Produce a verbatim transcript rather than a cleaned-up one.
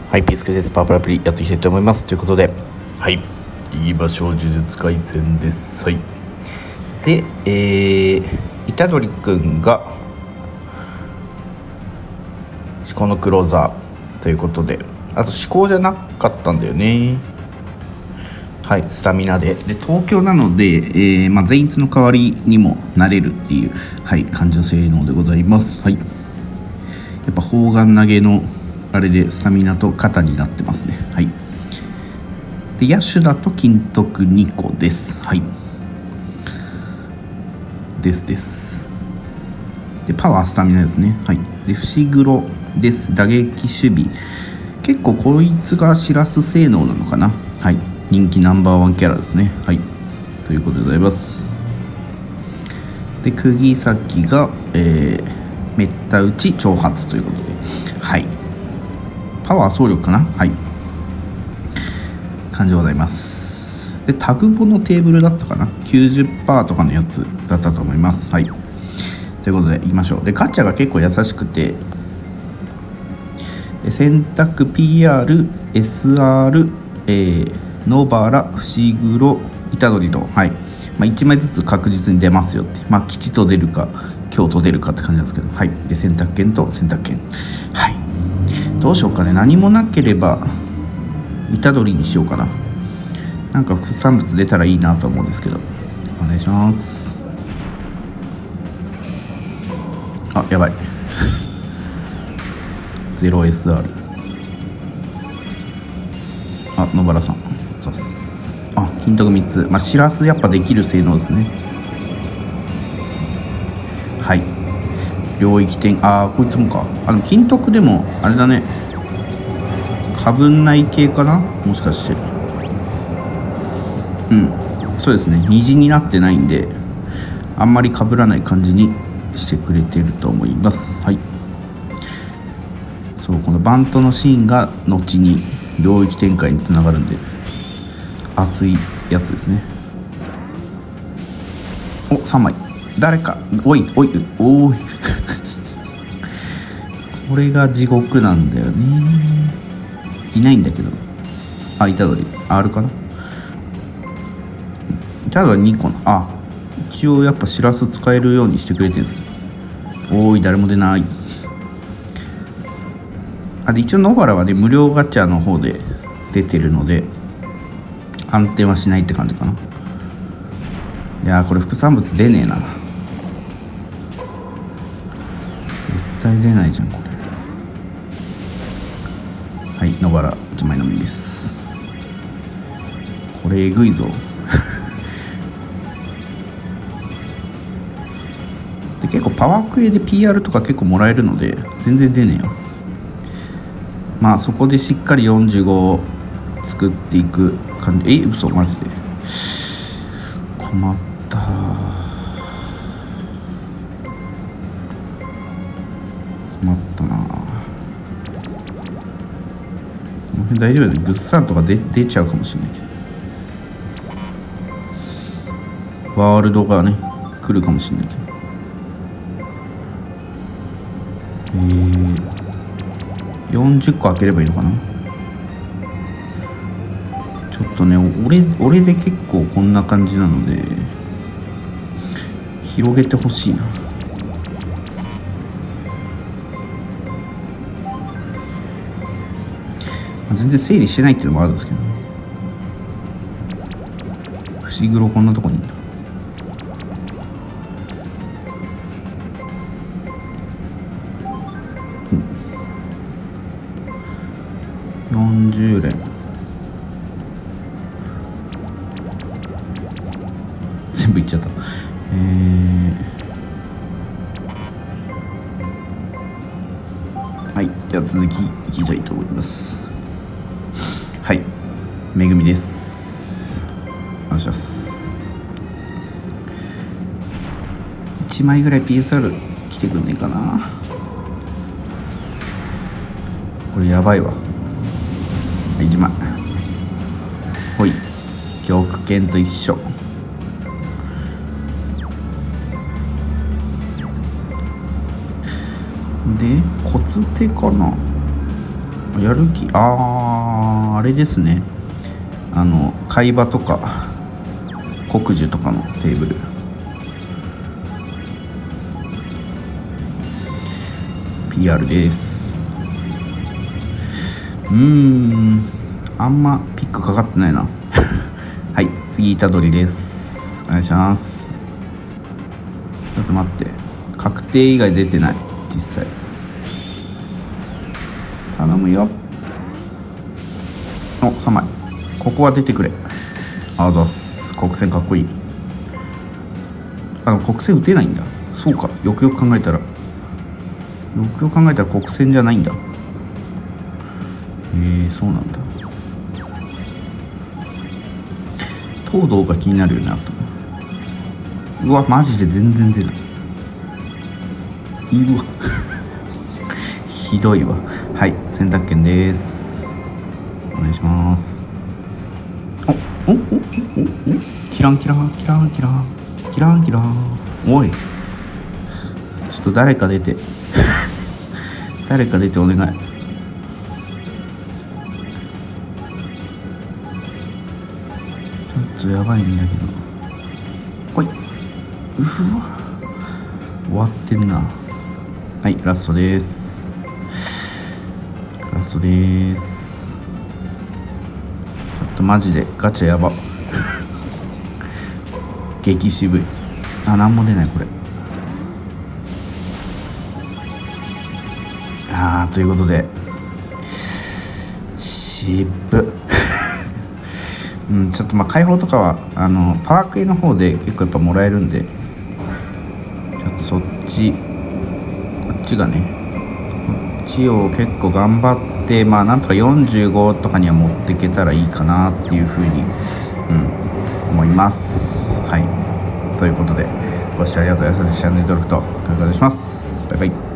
はい、ピースケです。パワープロアプリやっていきたいと思います。ということで、はい、いい場所呪術廻戦です。はい。で、えー、虎杖くんが思考のクローザーということで、あと思考じゃなかったんだよね。はい、スタミナで。で、東京なので、えーまあ、善逸の代わりにもなれるっていう、はい、感じの性能でございます。はい。やっぱ砲丸投げのあれでスタミナと肩になってますね。はい。で、野手だと金徳にこです。はい。ですです。で、パワースタミナですね。はい。で、伏黒です。打撃守備。結構こいつがしらす性能なのかな。はい。人気ナンバーワンキャラですね。はい。ということでございます。で、釘崎が、えー、めった打ち挑発ということで。はい。パワー総力かな。はい。感じでございます。で、タグボのテーブルだったかな。きゅうじゅっパーセント とかのやつだったと思います。はい。ということで、いきましょう。で、ガチャが結構優しくて、選択 ピーアール、エスアール、えー、野原、伏黒、虎杖と、はい。まあ、いちまいずつ確実に出ますよって。まあ、吉と出るか、凶と出るかって感じなんですけど、はい。で、選択権と選択権。はい。どうしようかね。何もなければ、虎杖にしようかな。なんか副産物出たらいいなと思うんですけど、お願いします。あ、やばいゼロエスアール。 あ、野原さん、そうっす。あ、金徳みっつ。まあしらすやっぱできる性能ですね。はい。領域点、ああこいつもか。あの金徳でもあれだね、かぶんない系かな、もしかして。うん、そうですね。虹になってないんで、あんまり被らない感じにしてくれてると思います。はい。そう、このバントのシーンが後に領域展開につながるんで、熱いやつですね。お、さんまい。誰か、おい、おい、おい。これが地獄なんだよね。いないんだけど。あ、虎杖。R かな。ただにこの、あ、一応やっぱしらす使えるようにしてくれてるんですね。おーい、誰も出ない。あ、で一応野原はね、無料ガチャの方で出てるので安定はしないって感じかな。いやー、これ副産物出ねえな。絶対出ないじゃんこれ。はい、野原いちまいのみです。これえぐいぞ。で結構パワークエで ピーアール とか結構もらえるので全然出ねえよ。まあそこでしっかりよんじゅうごを作っていく感じ。え、嘘、マジで困った。困ったな。この辺大丈夫で、グッサンとか出出ちゃうかもしれないけど、ワールドがね来るかもしれないけど。えー、よんじゅっこ開ければいいのかな。ちょっとね、俺俺で結構こんな感じなので広げてほしいな。全然整理してないっていうのもあるんですけどね。伏黒こんなとこにいんだ。よんじゅう連全部いっちゃった。えー、はい、じゃあ続きいきたいと思います。はい、めぐみです。お願いします。いちまいぐらい ピーエスアール 来てくんねえかな。これやばいわ。いちまい。ほい、玉剣と一緒。で、コツ手かな。 やる気、あーあれですね、あの海馬とか国樹とかのテーブル。ピーアール です。うーんあんまピックかかってないなはい、次虎杖です。お願いします。ちょっと待って、確定以外出てない実際。頼むよ。お、さんまい。ここは出てくれ。あざっす。国戦かっこいい。あの国戦打てないんだ。そうか、よくよく考えたらよくよく考えたら国戦じゃないんだ。へえ、そうなんだ。東堂が気になるよね。あとうわマジで全然出ない。うわひどいわ。はい、選択権です。お願いします。おおおおおキランキランキランキランキランキラン。おいちょっと誰か出て誰か出てお願い。ちょっとやばいんだけど。ほい。うわ終わってんな。はい、ラストです。ラストです。ちょっとマジでガチャやば激渋い。あ、なんも出ないこれ。あーということでシップうん、ちょっとまあ開放とかはあのパワー系の方で結構やっぱもらえるんで、ちょっとそっちこっちがねこっちを結構頑張って、まあなんとかよんじゅうごとかには持っていけたらいいかなっていうふうに、うん、思います。はい、ということでご視聴ありがとうございます。チャンネル登録と高評価お願いします。バイバイ。